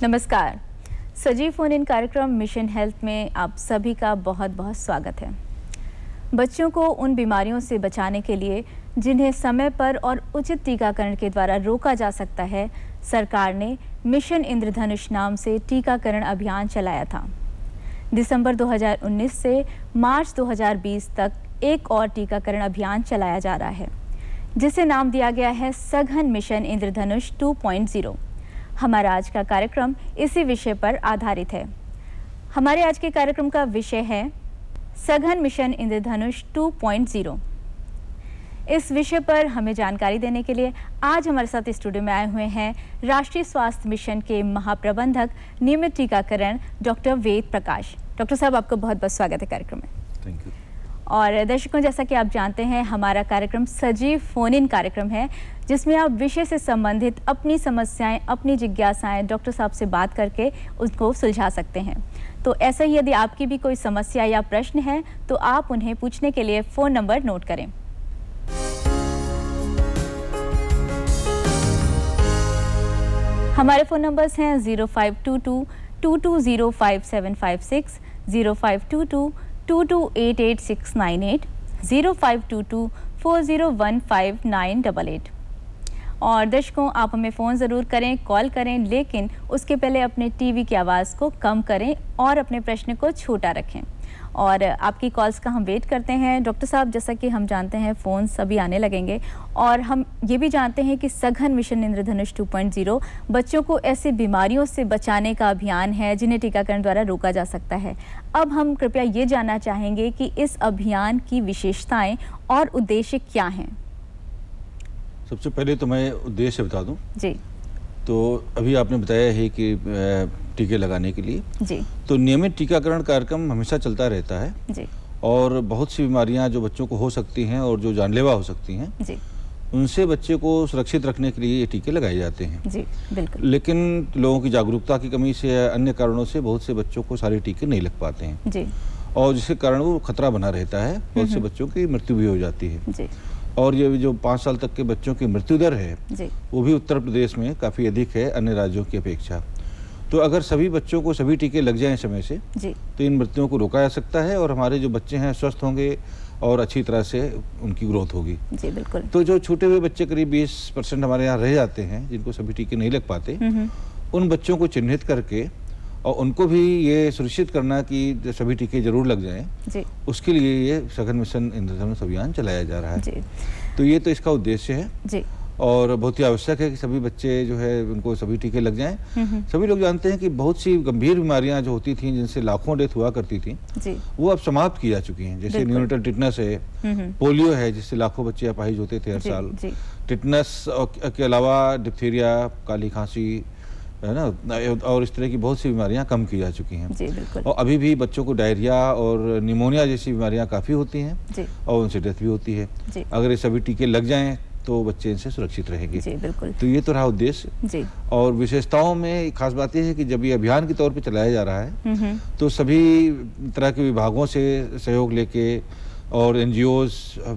नमस्कार। सजीव phone in कार्यक्रम मिशन हेल्थ में आप सभी का बहुत बहुत स्वागत है। बच्चों को उन बीमारियों से बचाने के लिए जिन्हें समय पर और उचित टीकाकरण के द्वारा रोका जा सकता है, सरकार ने मिशन इंद्रधनुष नाम से टीकाकरण अभियान चलाया था। दिसंबर 2019 से मार्च 2020 तक एक और टीकाकरण अभियान चलाया जा रहा है, जिसे नाम दिया गया है सघन मिशन इंद्रधनुष 2.0। हमारा आज का कार्यक्रम इसी विषय पर आधारित है। हमारे आज के कार्यक्रम का विषय है सघन मिशन इंद्रधनुष 2.0। इस विषय पर हमें जानकारी देने के लिए आज हमारे साथ स्टूडियो में आए हुए हैं राष्ट्रीय स्वास्थ्य मिशन के महाप्रबंधक नियमित टीकाकरण डॉक्टर वेद प्रकाश। डॉक्टर साहब, आपका बहुत बहुत स्वागत है कार्यक्रम में। Thank you. और दर्शकों, जैसा कि आप जानते हैं, हमारा कार्यक्रम सजीव फोन इन कार्यक्रम है, जिसमें आप विषय से संबंधित अपनी समस्याएं, अपनी जिज्ञासाएं डॉक्टर साहब से बात करके उसको सुलझा सकते हैं। तो ऐसा ही यदि आपकी भी कोई समस्या या प्रश्न है तो आप उन्हें पूछने के लिए फ़ोन नंबर नोट करें। हमारे फ़ोन नंबर्स हैं 0522-2205-756, 0522-2288-698, 0522-4015-988। और दर्शकों, आप हमें फ़ोन ज़रूर करें, कॉल करें, लेकिन उसके पहले अपने टीवी की आवाज़ को कम करें और अपने प्रश्न को छोटा रखें। और आपकी कॉल्स का हम वेट करते हैं। डॉक्टर साहब, जैसा कि हम जानते हैं, फ़ोन सभी आने लगेंगे और हम ये भी जानते हैं कि सघन मिशन इंद्रधनुष 2.0 बच्चों को ऐसी बीमारियों से बचाने का अभियान है जिन्हें टीकाकरण द्वारा रोका जा सकता है। अब हम कृपया ये जानना चाहेंगे कि इस अभियान की विशेषताएं और उद्देश्य क्या हैं। सबसे पहले तो मैं उद्देश्य बता दूं। जी। तो अभी आपने बताया है कि टीके लगाने के लिए जी। तो नियमित टीकाकरण कार्यक्रम हमेशा चलता रहता है जी। और बहुत सी बीमारियां जो बच्चों को हो सकती हैं और जो जानलेवा हो सकती हैं, जी। उनसे बच्चे को सुरक्षित रखने के लिए ये टीके लगाए जाते हैं। जी, बिल्कुल। लेकिन लोगों की जागरूकता की कमी से या अन्य कारणों से बहुत से बच्चों को सारे टीके नहीं लग पाते हैं। जी। और जिसके कारण वो खतरा बना रहता है, बहुत से बच्चों की मृत्यु भी हो जाती है। जी। और ये जो 5 साल तक के बच्चों की मृत्यु दर है, जी। वो भी उत्तर प्रदेश में काफ़ी अधिक है अन्य राज्यों की अपेक्षा। तो अगर सभी बच्चों को सभी टीके लग जाएं समय से, जी, तो इन मृत्युओं को रोका जा सकता है और हमारे जो बच्चे हैं स्वस्थ होंगे और अच्छी तरह से उनकी ग्रोथ होगी। जी, बिल्कुल। तो जो छूटे हुए बच्चे करीब 20% हमारे यहाँ रह जाते हैं जिनको सभी टीके नहीं लग पाते, उन बच्चों को चिन्हित करके और उनको भी ये सुनिश्चित करना कि सभी टीके जरूर लग जाएं, जी, उसके लिए ये सघन मिशन इंद्रधनुष अभियान चलाया जा रहा है। जी। तो ये तो इसका उद्देश्य है। जी। और बहुत ही आवश्यक है कि सभी बच्चे जो है उनको सभी टीके लग जाएं। सभी लोग जानते हैं कि बहुत सी गंभीर बीमारियां जो होती थी, जिनसे लाखों डेथ हुआ करती थी, जी, वो अब समाप्त की जा चुकी हैं। जैसे न्यूनेटल टिटनस है, पोलियो है जिससे लाखों बच्चे अपाहिज होते थे हर जी, साल। जी। टिटनस के अलावा डिप्थीरिया, काली खांसी है ना, और इस तरह की बहुत सी बीमारियां कम की जा चुकी हैं। जी, बिल्कुल। और अभी भी बच्चों को डायरिया और निमोनिया जैसी बीमारियां काफ़ी होती हैं। जी। और उनसे डेथ भी होती है। जी। अगर ये सभी टीके लग जाएं तो बच्चे इनसे सुरक्षित रहेंगे। जी, बिल्कुल। तो ये तो रहा उद्देश्य। जी। और विशेषताओं में खास बात यह है कि जब ये अभियान के तौर पे चलाया जा रहा है, तो सभी तरह के विभागों से सहयोग लेके और NGOs,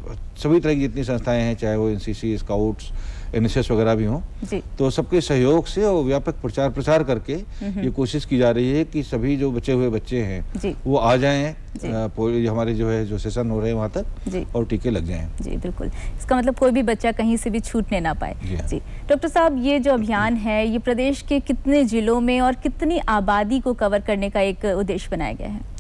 सभी तरह की जितनी संस्थाएं हैं, चाहे वो NCC, स्काउट्स, NSS वगैरह भी हों, तो सबके सहयोग से और व्यापक प्रचार प्रसार करके ये कोशिश की जा रही है कि सभी जो बचे हुए बच्चे हैं वो आ जाएं, हमारे जो सेशन हो रहे हैं वहाँ तक, और टीके लग जाएं। जी, बिल्कुल। इसका मतलब कोई भी बच्चा कहीं से भी छूटने ना पाए। जी। डॉक्टर साहब, ये जो अभियान है, ये प्रदेश के कितने जिलों में और कितनी आबादी को कवर करने का एक उद्देश्य बनाया गया है?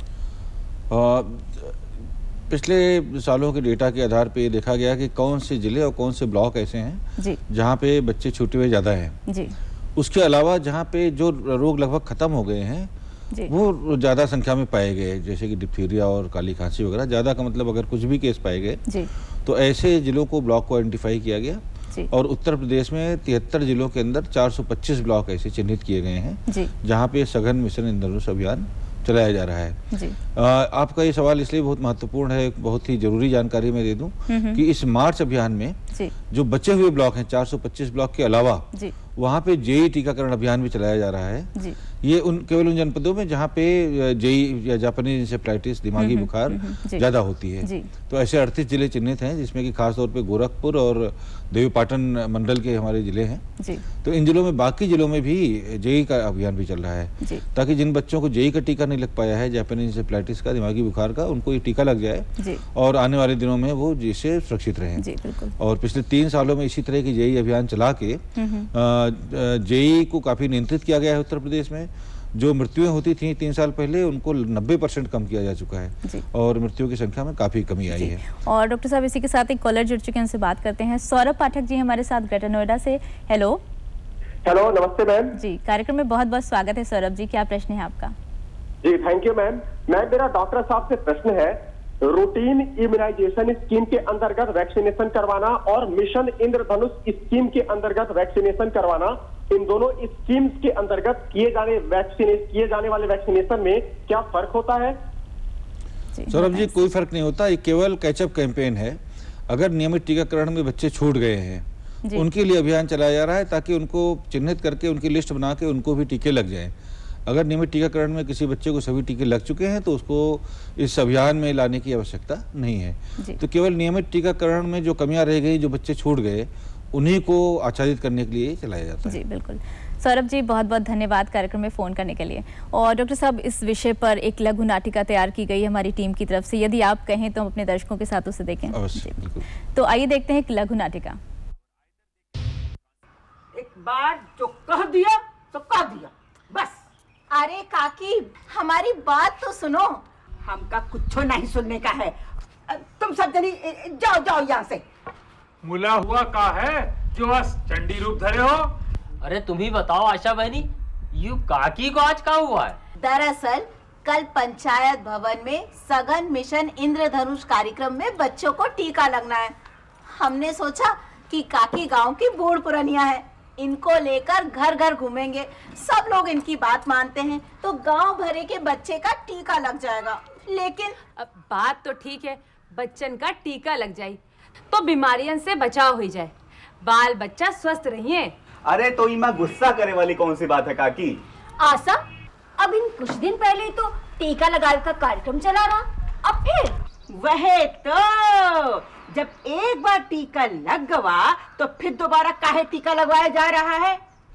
पिछले सालों के डेटा के आधार पे ये देखा गया कि कौन से जिले और कौन से ब्लॉक ऐसे हैं जहाँ पे बच्चे छूटे हुए ज़्यादा हैं। जी। उसके अलावा जहाँ पे जो रोग लगभग ख़त्म हो गए हैं, वो ज़्यादा संख्या में पाए गए, जैसे कि डिप्थीरिया और काली खांसी वगैरह। ज़्यादा का मतलब अगर कुछ भी केस पाए गए तो ऐसे जिलों को, ब्लॉक को आइडेंटिफाई किया गया। और उत्तर प्रदेश में 73 जिलों के अंदर 425 ब्लॉक ऐसे चिन्हित किए गए हैं जहाँ पे सघन मिशन इंद्रधनुष अभियान चलाया जा रहा है। आपका ये सवाल इसलिए बहुत महत्वपूर्ण है, बहुत ही जरूरी जानकारी मैं दे दूं कि इस मार्च अभियान में जो बचे हुए ब्लॉक हैं, 425 ब्लॉक के अलावा, वहाँ पे जेई टीकाकरण अभियान भी चलाया जा रहा है, ये केवल उन जनपदों में जहाँ पे जेई या जापानीज इंसेफ्लाइटिस दिमागी बुखार ज़्यादा होती है। तो ऐसे 38 जिले चिन्हित हैं, जिसमें कि खासतौर पे गोरखपुर और देवीपाटन मंडल के हमारे जिले हैं। तो इन जिलों में, बाकी जिलों में भी जेई का अभियान भी चल रहा है, ताकि जिन बच्चों को जेई का टीका नहीं लग पाया है, जापानीज इंसेफ्लाइटिस का, दिमागी बुखार का, उनको ये टीका लग जाए और आने वाले दिनों में वो जिससे सुरक्षित रहें। और पिछले 3 सालों में इसी तरह की जेई अभियान चला के जेई को काफ़ी नियंत्रित किया गया है। उत्तर प्रदेश में जो मृत्युएं होती थी 3 साल पहले, उनको 90% कम किया जा चुका है और मृत्युओं की संख्या में काफ़ी कमी आई है। और डॉक्टर साहब, इसी के साथ एक कॉलर जुड़ चुके हैं, उनसे बात करते हैं। सौरभ पाठक जी हमारे साथ ग्रेटर नोएडा से। हेलो। हेलो, नमस्ते मैम। जी, कार्यक्रम में बहुत बहुत स्वागत है सौरभ जी, क्या प्रश्न है आपका? जी थैंक यू मैम। मेरा डॉक्टर साहब से प्रश्न है, रूटीन इम्यूनाइजेशन स्कीम के अंतर्गत वैक्सीनेशन करवाना और मिशन इंद्रधनुष स्कीम के अंतर्गत वैक्सीनेशन करवाना, इन दोनों स्कीम्स के अंतर्गत किए जाने वाले वैक्सीनेशन में क्या फर्क होता है? सौरभ जी, कोई फर्क नहीं होता, ये केवल कैचअप कैंपेन है। अगर नियमित टीकाकरण में बच्चे छूट गए हैं, उनके लिए अभियान चलाया जा रहा है, ताकि उनको चिन्हित करके उनकी लिस्ट बना के उनको भी टीके लग जाएं। अगर नियमित टीकाकरण में किसी बच्चे को सभी टीके लग चुके हैं, तो उसको इस अभियान में लाने की आवश्यकता नहीं है। तो केवल नियमित टीकाकरण में जो कमियां रह गई, जो बच्चे छूट गए, उन्हीं को आच्छादित करने के लिए चलाया जाता है। जी बिल्कुल। सौरभ जी, बहुत बहुत धन्यवाद कार्यक्रम में फ़ोन करने के लिए। और डॉक्टर साहब, इस विषय पर एक लघु नाटिका तैयार की गई है हमारी टीम की तरफ से, यदि आप कहें तो हम अपने दर्शकों के साथ उसे देखें। अवश्य, बिल्कुल। तो आइए देखते हैं एक लघु नाटिका। एक बार जो कह दिया तो कह दिया, बस। अरे काकी, हमारी बात तो सुनो। हमका कुछ नहीं सुनने का है। तुम सब जनी जाओ जाओ यहाँ से। मुला हुआ का है जो बस चंडी रूप धरे हो? अरे तुम ही बताओ आशा बहनी, यू काकी को आज क्या हुआ है? दरअसल कल पंचायत भवन में सघन मिशन इंद्रधनुष कार्यक्रम में बच्चों को टीका लगना है। हमने सोचा कि काकी गांव की बूढ़ पुरानिया है, इनको लेकर घर घर घूमेंगे। सब लोग इनकी बात मानते हैं, तो गांव भरे के बच्चे का टीका लग जाएगा। लेकिन अब बात तो ठीक है, बच्चन का टीका लग जाए तो बीमारियों से बचाव हो जाए, बाल बच्चा स्वस्थ रहिए। अरे तो इमा गुस्सा करे वाली कौन सी बात है काकी? आशा, अब इन कुछ दिन पहले तो टीका लगाने का कार्यक्रम चला रहा, अब फिर वह तो जब एक बार टीका लग गवा तो फिर दोबारा काहे टीका लगवाया जा रहा है?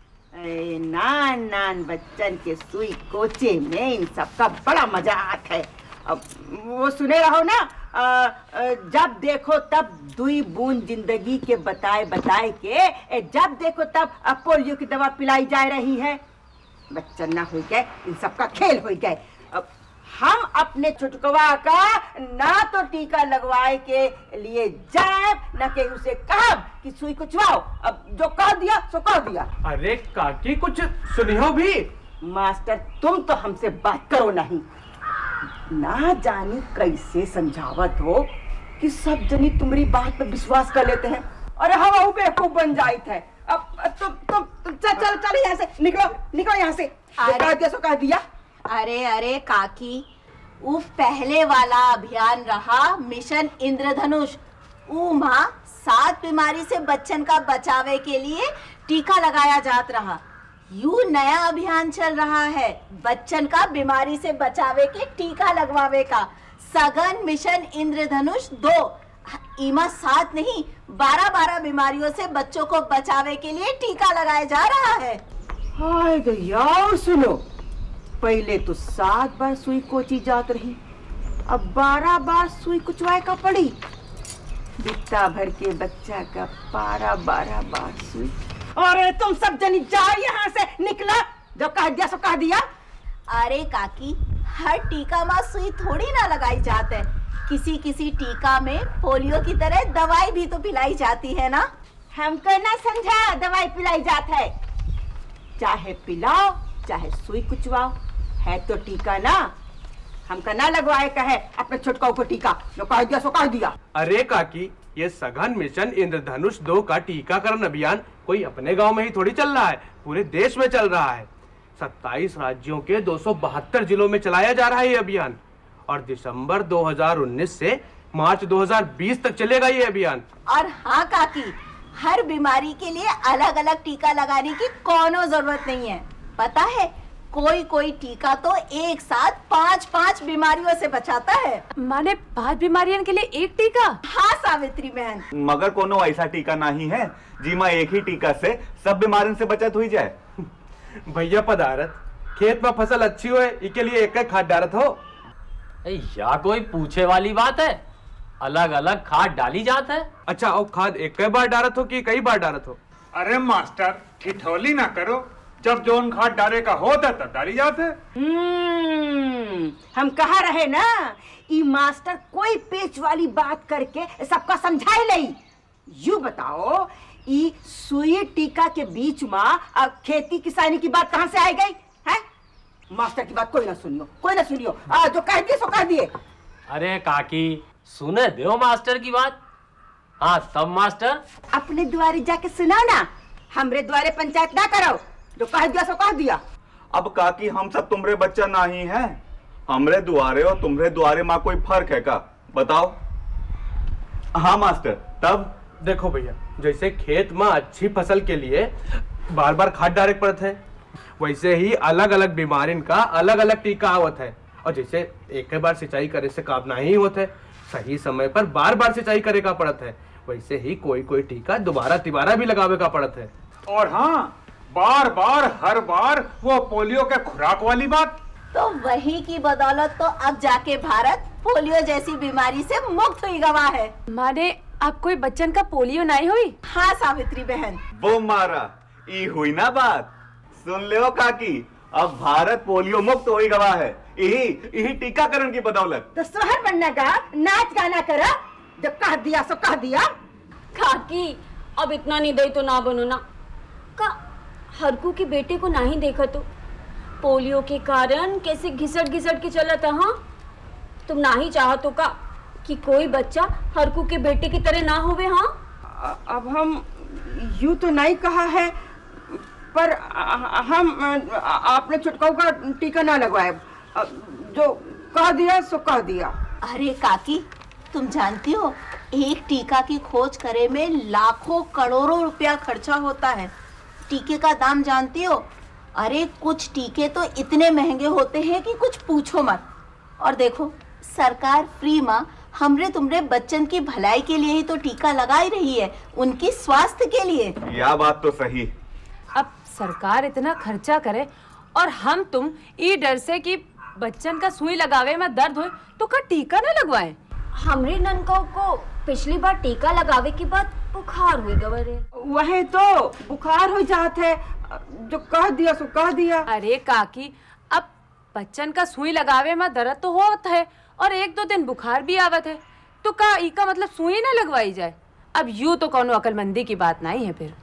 नान नान बच्चन के सुई कोचे में इन सबका बड़ा मजाक है। अब वो सुने रहो ना, जब देखो तब दुई बूंद जिंदगी के बताए बताए के, जब देखो तब पोलियो की दवा पिलाई जा रही है। बच्चन ना हो गए, इन सबका खेल हो गए। अब हम अपने छुटकवा का ना तो टीका लगवाए के लिए जाए, न के उसे कहा कि सुई कुचवाओ। अब जो कह दिया सो कह दिया। अरे काकी, कुछ सुनियो भी। मास्टर, तुम तो हमसे बात करो नहीं। ना जानी कैसे समझावत हो कि सब जनी तुम्हारी बात पर विश्वास कर लेते हैं। अरे हम बेवकूफ बन जाए थे। अब तुम चल यहाँ से निकलो यहाँ से। कह दिया सो कह दिया। अरे काकी, वो पहले वाला अभियान रहा मिशन इंद्रधनुष, उमा 7 बीमारी से बच्चन का बचावे के लिए टीका लगाया जात रहा। यू नया अभियान चल रहा है बच्चन का बीमारी से बचावे के टीका लगवावे का, सघन मिशन इंद्रधनुष 2। इमा 7 नहीं 12 बीमारियों से बच्चों को बचावे के लिए टीका लगाया जा रहा है। हाय यार, सुनो, पहले तो 7 बार सुई कोची जात रही, अब 12 बार सुई कुचवाए का पड़ी। बित्ता भर के बच्चा का 12 बार सुई। अरे तुम सब जनी जाओ यहाँ से, निकला। जो कह दिया सो कह दिया। अरे काकी, हर टीका में सुई थोड़ी ना लगाई जाती है, किसी किसी टीका में पोलियो की तरह दवाई भी तो पिलाई जाती है ना। हमको ना समझा दवाई पिलाई जाता है, चाहे पिलाओ चाहे सुई कुचवाओ, है तो टीका ना। हमका ना लगवाए कहे अपने छुटकाओं को टीका, जो कह दिया सो कह दिया। अरे काकी, ये सघन मिशन इंद्रधनुष 2 का टीकाकरण अभियान कोई अपने गांव में ही थोड़ी चल रहा है, पूरे देश में चल रहा है। 27 राज्यों के 272 जिलों में चलाया जा रहा है ये अभियान, और दिसंबर 2019 से मार्च 2020 तक चलेगा ये अभियान। और हाँ काकी, हर बीमारी के लिए अलग अलग टीका लगाने की कोनो जरूरत नहीं है। पता है, कोई कोई टीका तो एक साथ 5-5 बीमारियों से बचाता है। माने 5 बीमारियों के लिए एक टीका? हाँ सावित्री बहन। मगर कोनो ऐसा टीका नहीं है जी माँ एक ही टीका से सब बीमारियों से बचत हुई जाए। भैया पदारत, खेत में फसल अच्छी हो इसके लिए एक खाद डालत हो। या कोई पूछे वाली बात है, अलग अलग खाद डाली जात है। अच्छा, और खाद एक बार डालत हो कि कई बार डालत हो? अरे मास्टर ठिठोली ना करो, जब जोन खाद डाले का होता तब डाली जाते। हम कहा रहे ना, ई मास्टर कोई पेच वाली बात करके सबका समझाए नहीं। यू बताओ, ई सुई टीका के बीच में अब खेती किसानी की बात कहाँ से आ गई है? मास्टर की बात कोई ना सुनियो, कोई ना सुनियो। जो कह दिए सो कह दिए। अरे काकी सुने दो मास्टर की बात। हाँ तब मास्टर अपने द्वारे जाके सुनाओ ना, हमरे द्वारे पंचायत ना करो। जो कह दिया सो कह दिया। अब काकी हम सब तुमरे बच्चा नहीं है, हमरे दुआरे और तुमरे दुआरे माँ कोई फर्क है का बताओ? हाँ मास्टर तब देखो भैया, जैसे खेत में अच्छी फसल के लिए बार बार खाद डाले पड़ते है, वैसे ही अलग अलग बीमारी का अलग अलग टीका आवत है। और जैसे एक बार सिंचाई करे से काम नहीं होते, सही समय पर बार बार सिंचाई करे का पड़त है, वैसे ही कोई कोई टीका दोबारा तिबारा भी लगावे का पड़त है। और हाँ, बार बार हर बार वो पोलियो के खुराक वाली बात। तो वही की बदौलत तो अब जाके भारत पोलियो जैसी बीमारी से मुक्त हुई गवा है। माने अब कोई बच्चन का पोलियो नहीं हुई? हाँ सावित्री बहन। वो मारा ई हुई ना बात। सुन ले काकी, अब भारत पोलियो मुक्त हुई गवा है, यही टीकाकरण की बदौलत। तो सोहर बनना गा, नाच गाना करा। जब कह दिया सो कह दिया। काकी अब इतना नहीं दे तो ना बनो ना का, हरकू के बेटे को नहीं देखा तो पोलियो के कारण कैसे घिसट घिसट के चला था। हाँ तुम ना ही चाह तो का कि कोई बच्चा हरकू के बेटे की तरह ना होवे। हाँ अब हम यूं तो नहीं कहा है, पर हम आपने छुटकाऊ का टीका ना लगवाए। जो कह दिया सो कह दिया। अरे काकी तुम जानती हो, एक टीका की खोज करे में लाखों करोड़ों रुपया खर्चा होता है। टीके का दाम जानती हो? अरे कुछ टीके तो इतने महंगे होते हैं कि कुछ पूछो मत। और देखो सरकार फ्री में हमरे तुमरे बच्चन की भलाई के लिए ही तो टीका लगाई रही है, उनकी स्वास्थ्य के लिए। यह बात तो सही। अब सरकार इतना खर्चा करे और हम तुम ई डर से कि बच्चन का सुई लगावे में दर्द हो तो का टीका न लगवाए। हमरे ननका को पिछली बार टीका लगावे के बाद बुखार हुई गवरे। वही तो बुखार हो जात है। जो कह दिया सो कह दिया। अरे काकी अब बच्चन का सुई लगावे में दर्द तो होता है और 1-2 दिन बुखार भी आवत है, तो का ई का मतलब सुई न लगवाई जाए? अब यूं तो कोनो अकलमंदी की बात नहीं है। फिर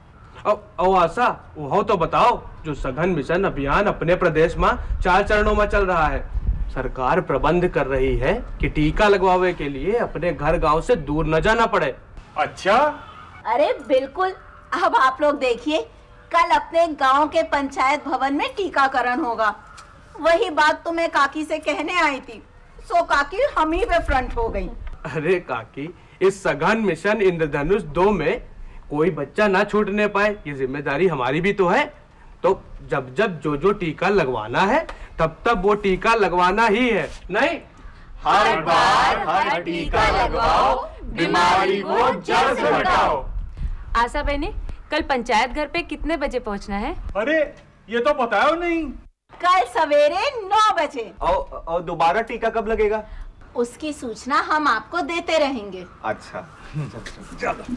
आशा वो तो बताओ, जो सघन मिशन अभियान अपने प्रदेश में 4 चरणों में चल रहा है, सरकार प्रबंध कर रही है कि टीका लगवावे के लिए अपने घर गांव से दूर न जाना पड़े। अच्छा? अरे बिल्कुल। अब आप लोग देखिए, कल अपने गांव के पंचायत भवन में टीकाकरण होगा। वही बात तो मैं काकी से कहने आई थी, सो काकी हम ही पे फ्रंट हो गई। अरे काकी, इस सघन मिशन इंद्रधनुष 2 में कोई बच्चा ना छूटने पाए, ये जिम्मेदारी हमारी भी तो है। तो जब जब जो टीका लगवाना है तब तब वो टीका लगवाना ही है, नहीं? हर बार हर टीका लगवाओ, बीमारी को जड़ से हटाओ। आशा बहनी, कल पंचायत घर पे कितने बजे पहुंचना है? अरे ये तो बताओ नहीं। कल सवेरे 9 बजे। और दोबारा टीका कब लगेगा? उसकी सूचना हम आपको देते रहेंगे। अच्छा चलो।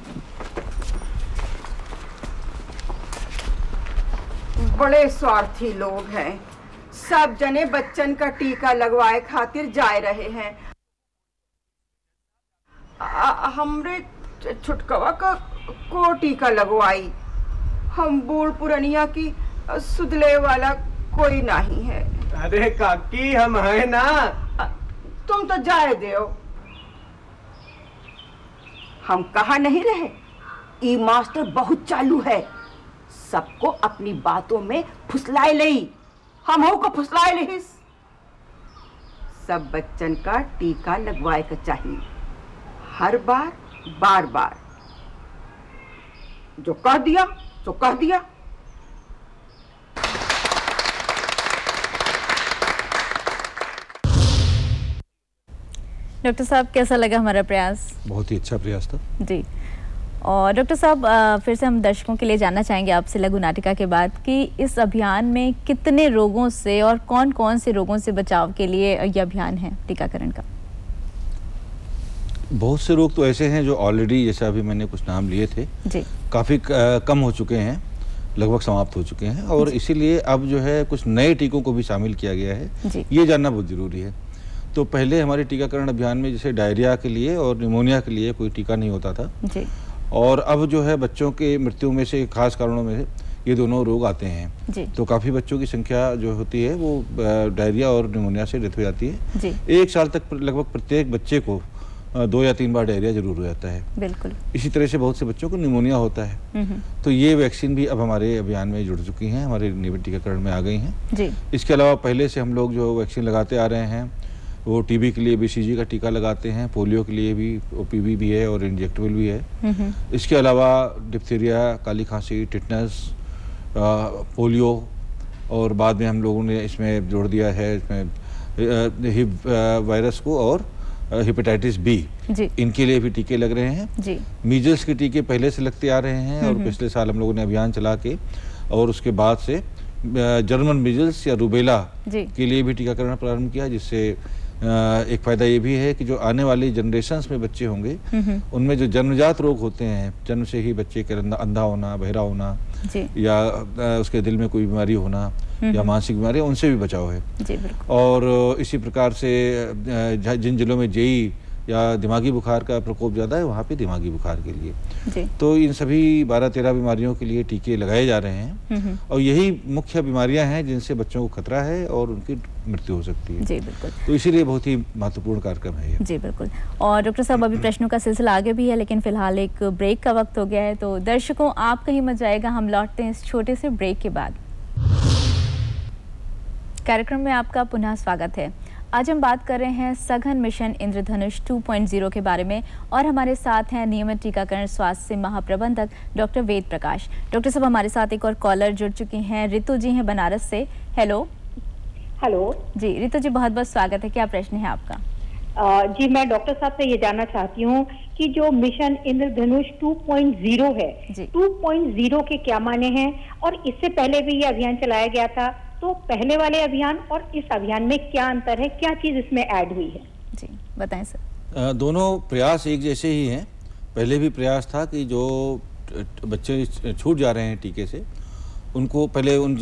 बड़े स्वार्थी लोग हैं, सब जने बच्चन का टीका लगवाए खातिर जाए रहे हैं। हमरे छुटकवा का को टीका लगवाई। हम बूढ़ पुरनिया की सुधले वाला कोई नहीं है। अरे काकी हम हैं ना। तुम तो जाए दो। हम कहा नहीं रहे, ई मास्टर बहुत चालू है, सबको अपनी बातों में फुसलाए लई। हम को फुसलाए नहीं। सब बच्चन का टीका लगवाए का चाहिए, हर बार बार बार। जो कह दिया तो कह दिया। डॉक्टर साहब, कैसा लगा हमारा प्रयास? बहुत ही अच्छा प्रयास था जी। और डॉक्टर साहब, फिर से हम दर्शकों के लिए जानना चाहेंगे आपसे लघु नाटिका के बाद कि इस अभियान में कितने रोगों से और कौन कौन से रोगों से बचाव के लिए यह अभियान है टीकाकरण का? बहुत से रोग तो ऐसे हैं जो ऑलरेडी, जैसा अभी मैंने कुछ नाम लिए थे, जी, काफ़ी कम हो चुके हैं, लगभग समाप्त हो चुके हैं, और इसीलिए अब जो है कुछ नए टीकों को भी शामिल किया गया है। ये जानना बहुत ज़रूरी है। तो पहले हमारे टीकाकरण अभियान में जैसे डायरिया के लिए और निमोनिया के लिए कोई टीका नहीं होता था जी। और अब जो है बच्चों के मृत्यु में से खास कारणों में ये दोनों रोग आते हैं जी। तो काफ़ी बच्चों की संख्या जो होती है वो डायरिया और निमोनिया से डेथ हो जाती है जी। 1 साल तक लगभग प्रत्येक बच्चे को 2 या 3 बार डायरिया जरूर हो जाता है। बिल्कुल। इसी तरह से बहुत से बच्चों को निमोनिया होता है। तो ये वैक्सीन भी अब हमारे अभियान में जुड़ चुकी हैं, हमारे नियमित टीकाकरण में आ गई हैं जी। इसके अलावा पहले से हम लोग जो वैक्सीन लगाते आ रहे हैं वो टीबी के लिए BCG का टीका लगाते हैं, पोलियो के लिए भी OPV भी है और इंजेक्टेबल भी है। इसके अलावा डिप्थीरिया, काली खांसी, टिटनस, पोलियो, और बाद में हम लोगों ने इसमें जोड़ दिया है इसमें हिब वायरस को और हेपेटाइटिस B, इनके लिए भी टीके लग रहे हैं जी। मीजल्स के टीके पहले से लगते आ रहे हैं और पिछले साल हम लोगों ने अभियान चला के और उसके बाद से जर्मन मीजल्स या रूबेला के लिए भी टीकाकरण प्रारंभ किया, जिससे एक फ़ायदा ये भी है कि जो आने वाली जनरेशन्स में बच्चे होंगे उनमें जो जन्मजात रोग होते हैं, जन्म से ही बच्चे के अंधा होना, बहरा होना या उसके दिल में कोई बीमारी होना या मानसिक बीमारी, उनसे भी बचाव है जी। और इसी प्रकार से जिन जिलों में जेई या दिमागी बुखार का प्रकोप ज़्यादा है वहाँ पे दिमागी बुखार के लिए जी। तो इन सभी 12-13 बीमारियों के लिए टीके लगाए जा रहे हैं और यही मुख्य बीमारियां हैं जिनसे बच्चों को खतरा है और उनकी मृत्यु हो सकती है जी। बिल्कुल। तो इसीलिए बहुत ही महत्वपूर्ण कार्यक्रम है ये जी। बिल्कुल। और डॉक्टर साहब, अभी प्रश्नों का सिलसिला आगे भी है, लेकिन फिलहाल एक ब्रेक का वक्त हो गया है, तो दर्शकों आप कहीं मत जाएगा, हम लौटते हैं इस छोटे से ब्रेक के बाद। कार्यक्रम में आपका पुनः स्वागत है। आज हम बात कर रहे हैं सघन मिशन इंद्रधनुष 2.0 के बारे में और हमारे साथ हैं नियमित टीकाकरण स्वास्थ्य महाप्रबंधक डॉक्टर वेद प्रकाश। डॉक्टर साहब, हमारे साथ एक और कॉलर जुड़ चुकी हैं, रितु जी हैं बनारस से। हेलो। हेलो जी रितु जी, बहुत बहुत स्वागत है। क्या प्रश्न है आपका? जी, मैं डॉक्टर साहब से ये जानना चाहती हूँ कि जो मिशन इंद्रधनुष 2.0 है, 2.0 के क्या माने हैं, और इससे पहले भी ये अभियान चलाया गया था, तो पहले वाले अभियान और इस अभियान में क्या अंतर है, क्या चीज इसमें ऐड हुई है? जी बताएं सर। दोनों प्रयास एक जैसे ही हैं। पहले भी प्रयास था कि जो बच्चे छूट जा रहे हैं टीके से उनको पहले उन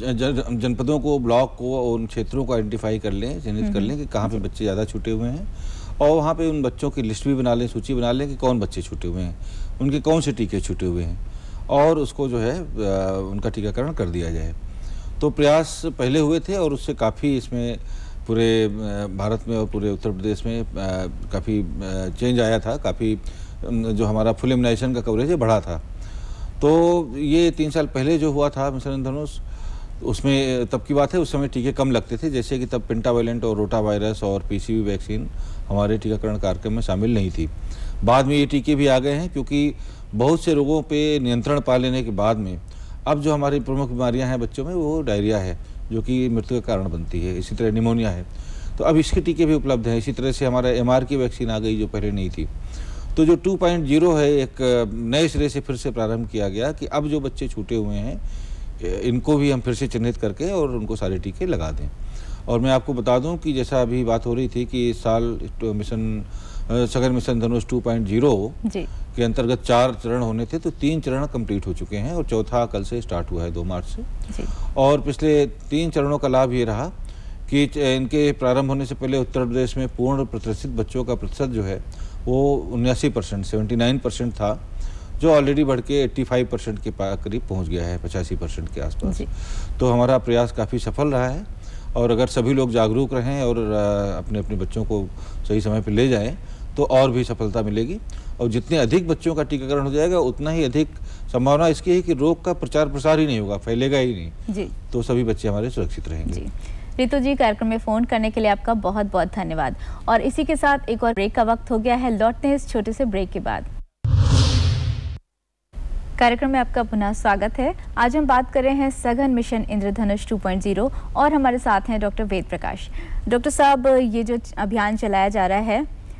जनपदों को, ब्लॉक को, उन क्षेत्रों को आइडेंटिफाई कर लें, चिन्हित कर लें कि कहाँ पे बच्चे ज़्यादा छूटे हुए हैं और वहाँ पे उन बच्चों की लिस्ट भी बना लें, सूची बना लें कि कौन बच्चे छूटे हुए हैं, उनके कौन से टीके छूटे हुए हैं और उसको जो है उनका टीकाकरण कर दिया जाए। तो प्रयास पहले हुए थे और उससे काफ़ी इसमें पूरे भारत में और पूरे उत्तर प्रदेश में काफ़ी चेंज आया था, काफ़ी जो हमारा फुल इम्यूनाइजेशन का कवरेज है बढ़ा था। तो ये 3 साल पहले जो हुआ था मिशन इंद्रधनुष, उसमें तब की बात है, उस समय टीके कम लगते थे, जैसे कि तब पेंटावायलेंट और रोटा वायरस और PCV वैक्सीन हमारे टीकाकरण कार्यक्रम में शामिल नहीं थी। बाद में ये टीके भी आ गए हैं क्योंकि बहुत से रोगों पे नियंत्रण पा लेने के बाद में अब जो हमारी प्रमुख बीमारियां हैं बच्चों में वो डायरिया है जो कि मृत्यु का कारण बनती है, इसी तरह निमोनिया है, तो अब इसके टीके भी उपलब्ध हैं। इसी तरह से हमारा MR की वैक्सीन आ गई जो पहले नहीं थी। तो जो 2.0 है एक नए सिरे से फिर से प्रारंभ किया गया कि अब जो बच्चे छूटे हुए हैं इनको भी हम फिर से चिन्हित करके और उनको सारे टीके लगा दें। और मैं आपको बता दूं कि जैसा अभी बात हो रही थी कि इस साल मिशन सघन मिशन धनुष 2.0 के अंतर्गत 4 चरण होने थे, तो 3 चरण कंप्लीट हो चुके हैं और चौथा कल से स्टार्ट हुआ है 2 मार्च से। और पिछले 3 चरणों का लाभ ये रहा कि इनके प्रारंभ होने से पहले उत्तर प्रदेश में पूर्ण प्रतिशत बच्चों का प्रतिशत जो है वो 79%, 79% था, जो ऑलरेडी बढ़ के 85% के करीब पहुंच गया है, 85% के आसपास। तो हमारा प्रयास काफ़ी सफल रहा है और अगर सभी लोग जागरूक रहें और अपने अपने बच्चों को सही समय पर ले जाएं तो और भी सफलता मिलेगी। और जितने अधिक बच्चों का टीकाकरण हो जाएगा उतना ही अधिक संभावना इसकी है कि रोग का प्रचार प्रसार ही नहीं होगा, फैलेगा ही नहीं जी। तो सभी बच्चे हमारे सुरक्षित रहेंगे जी। रितु जी, कार्यक्रम में फ़ोन करने के लिए आपका बहुत बहुत धन्यवाद। और इसी के साथ एक और ब्रेक का वक्त हो गया है, लौटते हैं इस छोटे से ब्रेक के बाद। कार्यक्रम में आपका पुनः स्वागत है। आज हम बात कर रहे हैं सघन मिशन इंद्रधनुष 2.0 और हमारे साथ हैं डॉक्टर वेद प्रकाश। डॉक्टर साहब, ये जो अभियान चलाया जा रहा है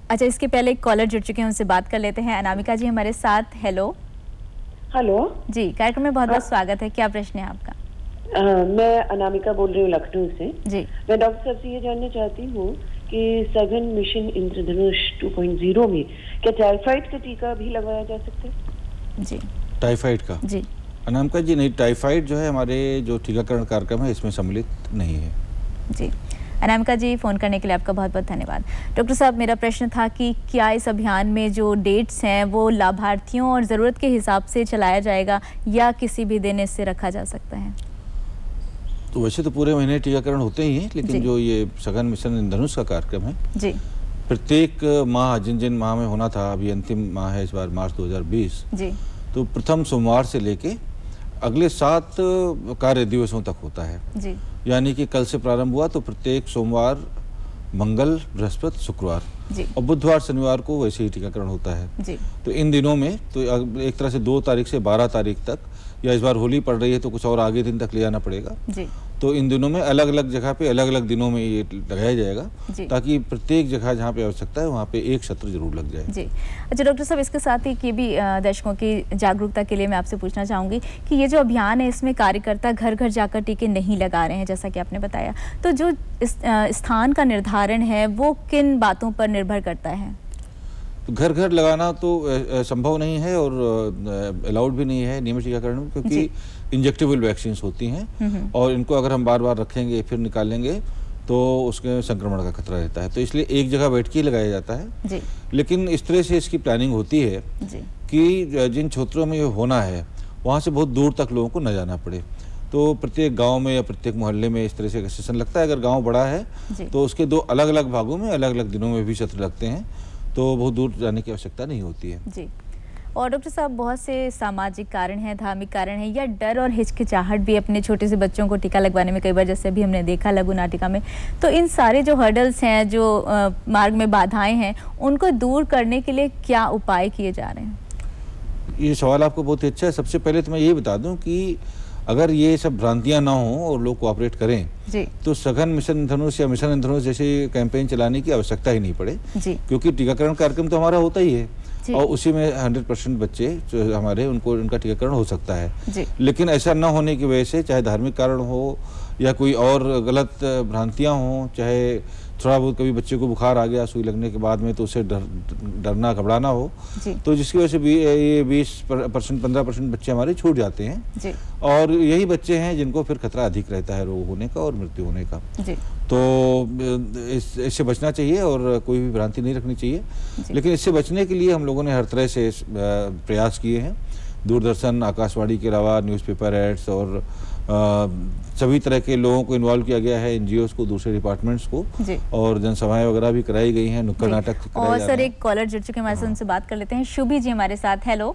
अच्छा, इसके पहले एक कॉलर जुड़ चुके हैं, उनसे बात कर लेते हैं। अनामिका जी हमारे साथ। हेलो। हेलो जी, कार्यक्रम में बहुत बहुत स्वागत है। क्या प्रश्न है आपका? मैं अनामिका बोल रही हूँ लखनऊ से जी। मैं डॉक्टर साहब से ये जानना चाहती हूँ कि सघन मिशन इंद्रधनुष 2.0 में क्या टाइफाइड का टीका भी लगवाया जा सकता है? जी। टाइफाइड का? जी। अनामिका जी, नहीं, टाइफाइड जो है हमारे जो टीकाकरण कार्यक्रम है इसमें सम्मिलित नहीं है। जी। अनामिका जी, फ़ोन करने के लिए आपका बहुत बहुत धन्यवाद। डॉक्टर साहब, मेरा प्रश्न था कि क्या इस अभियान में जो डेट्स हैं वो लाभार्थियों और ज़रूरत के हिसाब से चलाया जाएगा या किसी भी दिन इससे रखा जा सकता है? तो वैसे तो पूरे महीने टीकाकरण होते ही हैं, लेकिन जो ये सघन मिशन इंद्रधनुष का कार्यक्रम है जी, प्रत्येक माह जिन माह में होना था, अभी अंतिम माह है इस बार मार्च 2020 जी, तो प्रथम सोमवार से लेके अगले 7 कार्य दिवसों तक होता है जी। यानी कि कल से प्रारंभ हुआ तो प्रत्येक सोमवार, मंगल, बृहस्पति, शुक्रवार और बुधवार शनिवार को वैसे ही टीकाकरण होता है जी। तो इन दिनों में तो एक तरह से 2 तारीख से 12 तारीख तक, या इस बार होली पड़ रही है तो कुछ और आगे दिन तक ले जाना पड़ेगा जी। तो इन दिनों में अलग अलग जगह पे अलग अलग दिनों में ये लगाया जाएगा ताकि प्रत्येक जगह जहाँ पे आवश्यकता है वहाँ पे एक सत्र जरूर लग जाए। जी। अच्छा डॉक्टर साहब, इसके साथ ही ये भी दर्शकों की जागरूकता के लिए मैं आपसे पूछना चाहूँगी कि ये जो अभियान है इसमें कार्यकर्ता घर घर जाकर टीके नहीं लगा रहे हैं जैसा कि आपने बताया, तो जो स्थान का निर्धारण है वो किन बातों पर निर्भर करता है? तो घर घर लगाना तो संभव नहीं है और अलाउड भी नहीं है नियमित टीकाकरण में, क्योंकि इंजेक्टेबल वैक्सीन होती हैं और इनको अगर हम बार बार रखेंगे फिर निकालेंगे तो उसके संक्रमण का खतरा रहता है, तो इसलिए एक जगह बैठ के लगाया जाता है जी। लेकिन इस तरह से इसकी प्लानिंग होती है जी। कि जिन क्षेत्रों में ये होना है वहाँ से बहुत दूर तक लोगों को न जाना पड़े, तो प्रत्येक गांव में या प्रत्येक मोहल्ले में इस तरह से सेशन लगता है। अगर गांव बड़ा है तो उसके 2 अलग अलग भागों में अलग अलग दिनों में भी सत्र लगते हैं, तो बहुत दूर जाने की आवश्यकता नहीं होती है जी। और डॉक्टर साहब, बहुत से सामाजिक कारण हैं, धार्मिक कारण हैं या डर और हिचकिचाहट भी अपने छोटे से बच्चों को टीका लगवाने में कई बार, जैसे अभी हमने देखा लघु नाटिका में, तो इन सारे जो हर्डल्स हैं, जो मार्ग में बाधाएं हैं, उनको दूर करने के लिए क्या उपाय किए जा रहे हैं? ये सवाल आपको बहुत अच्छा है। सबसे पहले तो मैं ये बता दूं कि अगर ये सब भ्रांतियां ना हों और लोग कोऑपरेट करें जी, तो सघन मिशन इंद्रधनुष या मिशन इंद्रधनुष जैसे कैंपेन चलाने की आवश्यकता ही नहीं पड़े जी, क्योंकि टीकाकरण कार्यक्रम तो हमारा होता ही है और उसी में 100% बच्चे जो हमारे उनका टीकाकरण हो सकता है जी। लेकिन ऐसा न होने की वजह से चाहे धार्मिक कारण हो या कोई और गलत भ्रांतियां हों, चाहे थोड़ा बहुत कभी बच्चे को बुखार आ गया सुई लगने के बाद में तो उसे डरना घबराना हो, तो जिसकी वजह से भी ये 20% 15% बच्चे हमारे छूट जाते हैं जी। और यही बच्चे हैं जिनको फिर खतरा अधिक रहता है रोग होने का और मृत्यु होने का जी। तो इससे बचना चाहिए और कोई भी भ्रांति नहीं रखनी चाहिए, लेकिन इससे बचने के लिए हम लोगों ने हर तरह से प्रयास किए हैं। दूरदर्शन, आकाशवाणी के अलावा न्यूज़पेपर एड्स और सभी तरह के लोगों को इन्वॉल्व किया गया है, एनजीओस को, दूसरे डिपार्टमेंट्स को और जनसभाएं वगैरह भी कराई गई हैं, नुक्कड़ नाटक। और सर एक कॉलर जुड़ चुके हैं हमारे साथ, उनसे बात कर लेते हैं। शुभी जी हमारे साथ। हेलो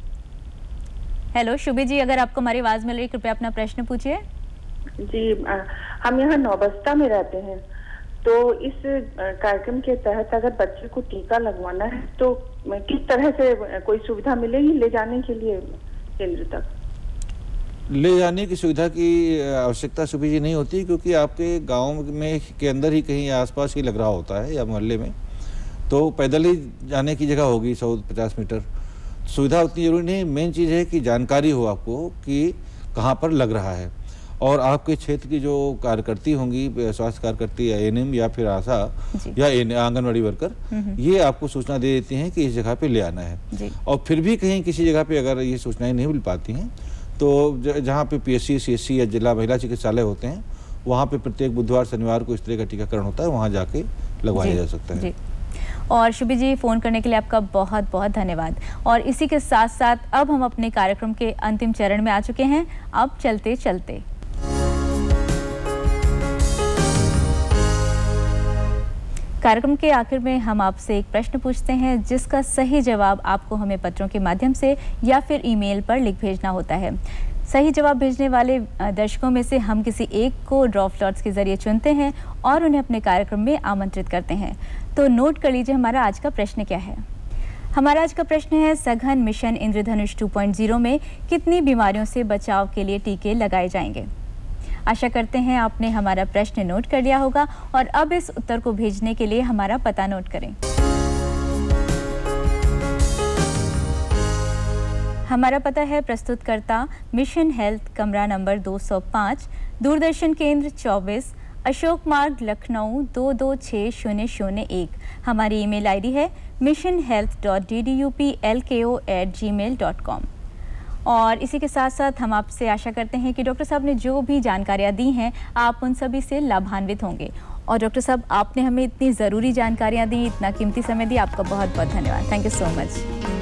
हेलो शुभी जी, अगर आपको हमारी आवाज मिल रही है कृपया अपना प्रश्न पूछिए। जी, हम यहाँ नौबस्ता में रहते हैं, तो इस कार्यक्रम के तहत अगर बच्चे को टीका लगवाना है तो किस तरह से कोई सुविधा मिलेगी ले जाने के लिए केंद्र तक? ले जाने की सुविधा की आवश्यकता सुभी जी नहीं होती, क्योंकि आपके गांव में के अंदर ही कहीं आसपास ही लग रहा होता है या मोहल्ले में, तो पैदल ही जाने की जगह होगी 100-50 मीटर। सुविधा उतनी जरूरी नहीं, मेन चीज़ है कि जानकारी हो आपको कि कहाँ पर लग रहा है और आपके क्षेत्र की जो कार्यकर्ती होंगी, स्वास्थ्य कार्यकर्ती या एएनएम या फिर आशा या आंगनवाड़ी वर्कर, ये आपको सूचना दे देती हैं कि इस जगह पे ले आना है। और फिर भी कहीं किसी जगह पे अगर ये सूचनाएं नहीं मिल पाती हैं तो जहाँ पे पीएचसी, सीएचसी या जिला महिला चिकित्सालय होते हैं वहाँ पे प्रत्येक बुधवार शनिवार को इस तरह का टीकाकरण होता है, वहाँ जाके लगवाया जा सकता है। और शुभी जी, फ़ोन करने के लिए आपका बहुत बहुत धन्यवाद। और इसी के साथ साथ अब हम अपने कार्यक्रम के अंतिम चरण में आ चुके हैं। अब चलते चलते कार्यक्रम के आखिर में हम आपसे एक प्रश्न पूछते हैं जिसका सही जवाब आपको हमें पत्रों के माध्यम से या फिर ईमेल पर लिख भेजना होता है। सही जवाब भेजने वाले दर्शकों में से हम किसी एक को ड्रॉ फ्लॉट्स के जरिए चुनते हैं और उन्हें अपने कार्यक्रम में आमंत्रित करते हैं। तो नोट कर लीजिए हमारा आज का प्रश्न क्या है। हमारा आज का प्रश्न है, सघन मिशन इंद्रधनुष 2.0 में कितनी बीमारियों से बचाव के लिए टीके लगाए जाएंगे? आशा करते हैं आपने हमारा प्रश्न नोट कर लिया होगा और अब इस उत्तर को भेजने के लिए हमारा पता नोट करें। हमारा पता है प्रस्तुतकर्ता मिशन हेल्थ, कमरा नंबर 205, दूरदर्शन केंद्र 24, अशोक मार्ग, लखनऊ 226001। हमारी ईमेल आईडी है missionhealth.ddupLKO@gmail.com। और इसी के साथ साथ हम आपसे आशा करते हैं कि डॉक्टर साहब ने जो भी जानकारियाँ दी हैं आप उन सभी से लाभान्वित होंगे। और डॉक्टर साहब, आपने हमें इतनी ज़रूरी जानकारियाँ दी, इतना कीमती समय दिया, आपका बहुत बहुत धन्यवाद। Thank you so much.